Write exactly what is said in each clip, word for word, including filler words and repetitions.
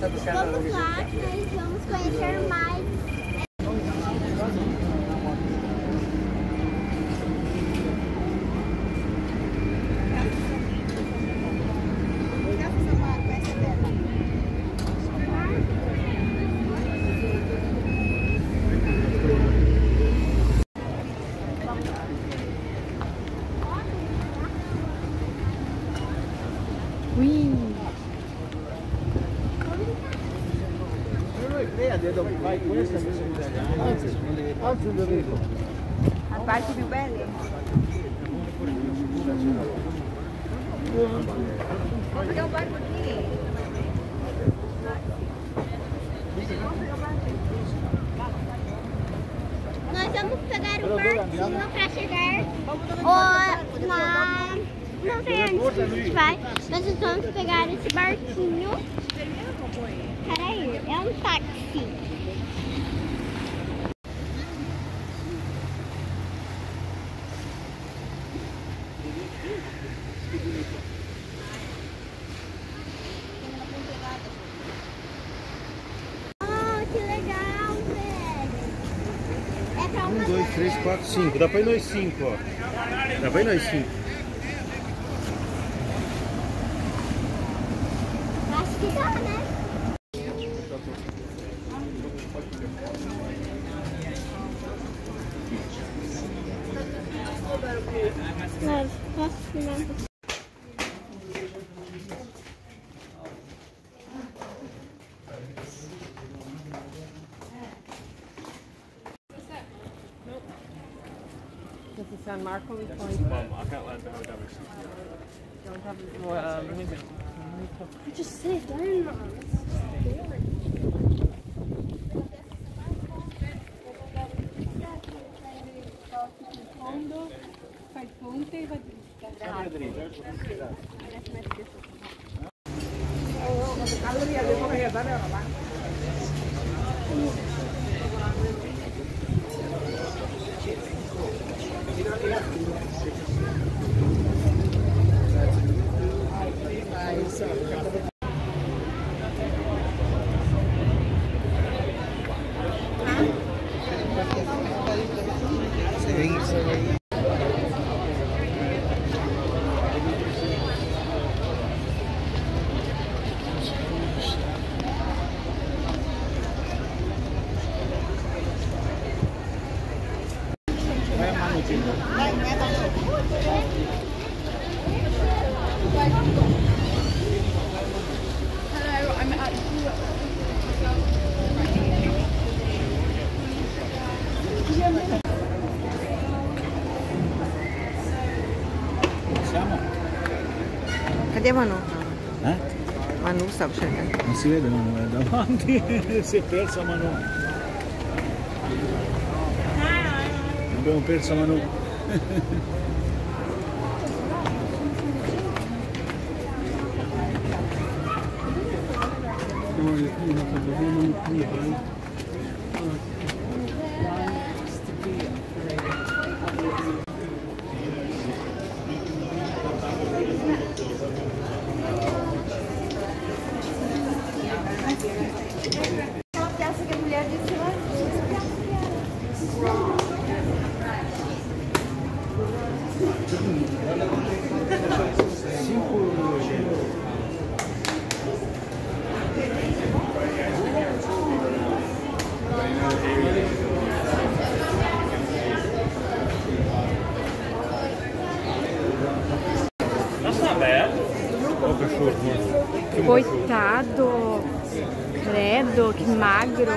Vamos lá, que nós vamos conhecer mais. A parte più bella. Vamos pegar o barco aqui. Nós vamos pegar o barquinho para chegar oh, na... Não sei onde a gente vai, mas nós vamos pegar esse barquinho. Peraí, é um táxi. Oh, que legal, velho. É pra uma... Um, dois, três, quatro, cinco. Dá pra ir nós cinco, ó. Dá pra ir nós cinco. Acho que dá, né? Mas, posso filmar? This is San Marco Point. I can't let the Don't have uh, limit. Just sit down, Mom. Fai ponte e vai Cadê a Manu? Eh? Manu stavo cercando. Non si vede, Manu, è davanti. Si è persa Manu. Abbiamo perso Manu. Essa que a mulher disse lá. Coitado! Credo, que magro!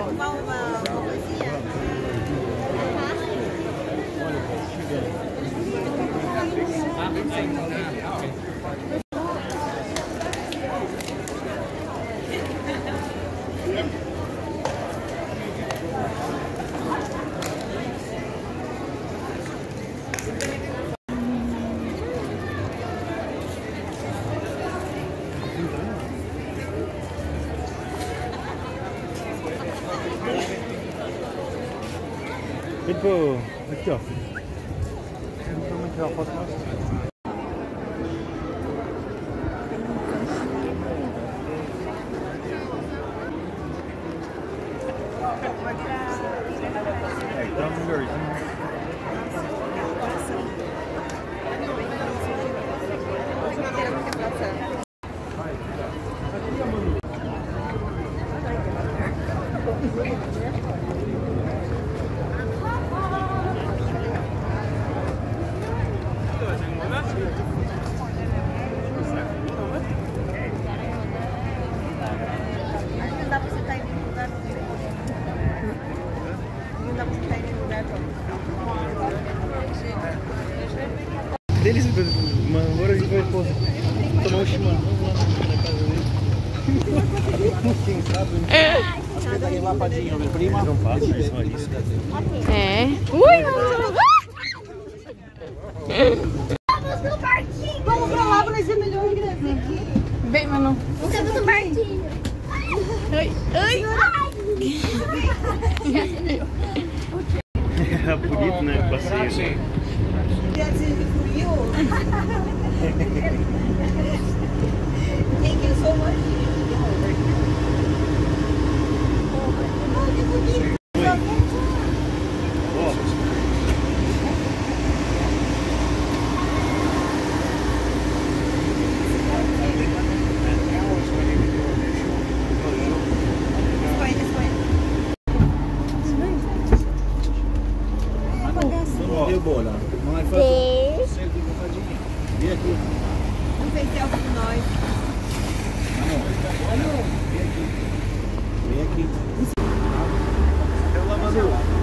Tipo, aqui ó. Vamos tirar a foto nossa. É, tá melhorzinho. Não dá pra você estar em nenhum lugar. Não dá pra você estar em nenhum lugar. Deles, mano, agora a gente vai pô, tomar um chimarrão lá na casa dele. Quem sabe, né? Eles não passam, eles são ali. É. Ui, Vamos no barquinho. Vamos pra lá, vai ser melhor aqui. vem, Manu. Estamos no barquinho. Ai, ai. É bonito, né? Passeio. Quem que eu sou hoje? Deu bola. Beijo. Vem aqui. Não fez selfie com nós. Vem aqui. Eu lá, Manu.